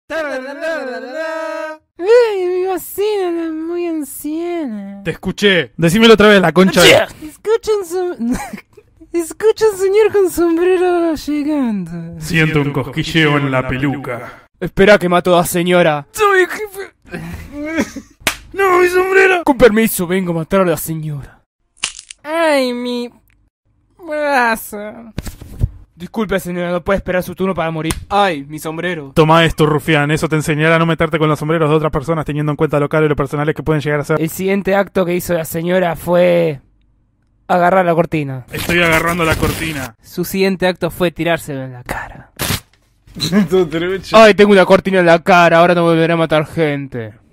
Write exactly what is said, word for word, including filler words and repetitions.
¡Ey, mi vecina es muy anciana! Te escuché. Decímelo otra vez, la concha de... Escucha un, som... Escucha un señor con sombrero llegando. Siento un cosquilleo en la peluca. Espera que mato a la señora. ¡Soy jefe! ¡No, mi sombrero! Con permiso, vengo a matar a la señora. ¡Ay, mi... brazo! Disculpe, señora, no puede esperar su turno para morir. Ay, mi sombrero. Toma esto, rufián. Eso te enseñará a no meterte con los sombreros de otras personas, teniendo en cuenta lo caro y lo personales que pueden llegar a ser. El siguiente acto que hizo la señora fue... agarrar la cortina. Estoy agarrando la cortina. Su siguiente acto fue tirárselo en la cara. Ay, tengo una cortina en la cara, ahora no volveré a matar gente.